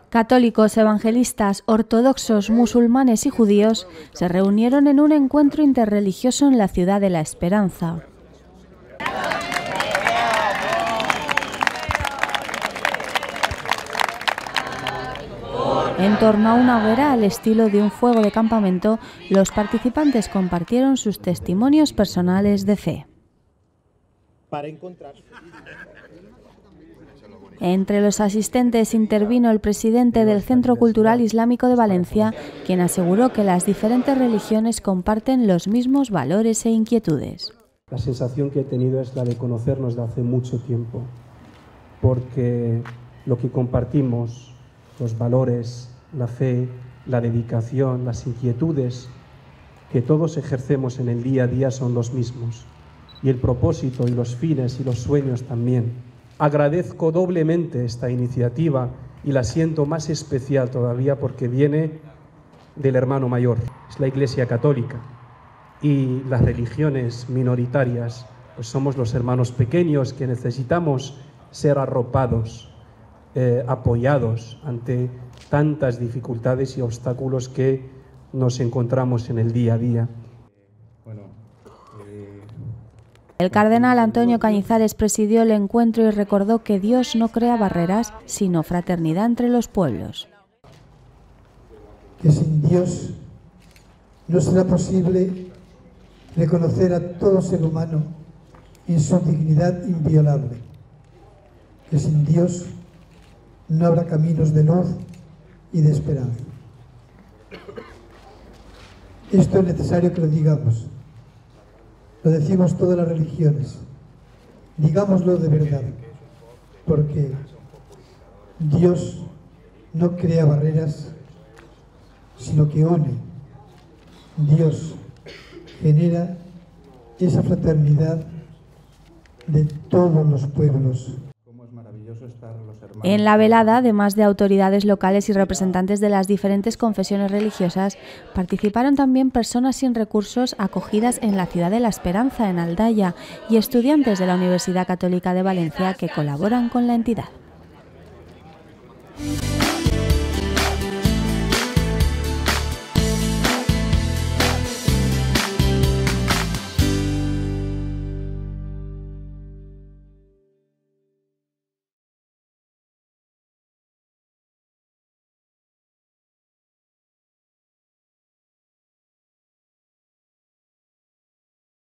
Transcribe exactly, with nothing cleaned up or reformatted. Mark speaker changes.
Speaker 1: Católicos, evangelistas, ortodoxos, musulmanes y judíos se reunieron en un encuentro interreligioso en la ciudad de La Esperanza. En torno a una hoguera al estilo de un fuego de campamento, los participantes compartieron sus testimonios personales de fe.
Speaker 2: Para encontrar...
Speaker 1: Entre los asistentes intervino el presidente del Centro Cultural Islámico de Valencia, quien aseguró que las diferentes religiones comparten los mismos valores e inquietudes.
Speaker 3: La sensación que he tenido es la de conocernos de hace mucho tiempo, porque lo que compartimos, los valores, la fe, la dedicación, las inquietudes que todos ejercemos en el día a día son los mismos, y el propósito y los fines y los sueños también. Agradezco doblemente esta iniciativa y la siento más especial todavía porque viene del hermano mayor, es la Iglesia Católica, y las religiones minoritarias, pues somos los hermanos pequeños que necesitamos ser arropados, eh, apoyados ante tantas dificultades y obstáculos que nos encontramos en el día a día.
Speaker 1: El cardenal Antonio Cañizares presidió el encuentro y recordó que Dios no crea barreras, sino fraternidad entre los pueblos.
Speaker 4: Que sin Dios no será posible reconocer a todo ser humano en su dignidad inviolable. Que sin Dios no habrá caminos de luz y de esperanza. Esto es necesario que lo digamos. Lo decimos todas las religiones, digámoslo de verdad, porque Dios no crea barreras, sino que une. Dios genera esa fraternidad de todos los pueblos.
Speaker 1: En la velada, además de autoridades locales y representantes de las diferentes confesiones religiosas, participaron también personas sin recursos acogidas en la ciudad de La Esperanza, en Aldaya, y estudiantes de la Universidad Católica de Valencia que colaboran con la entidad.